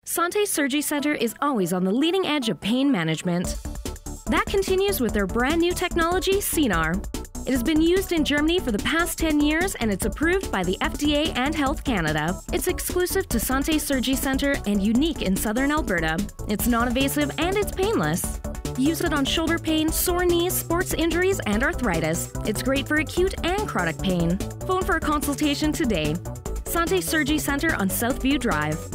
Sante Surgi Scenar is always on the leading edge of pain management. That continues with their brand new technology, Scenar. It has been used in Germany for the past 10 years and it's approved by the FDA and Health Canada. It's exclusive to Sante Surgi Scenar and unique in southern Alberta. It's non-invasive and it's painless. Use it on shoulder pain, sore knees, sports injuries, and arthritis. It's great for acute and chronic pain. Phone for a consultation today. Sante Surgi Scenar on Southview Drive.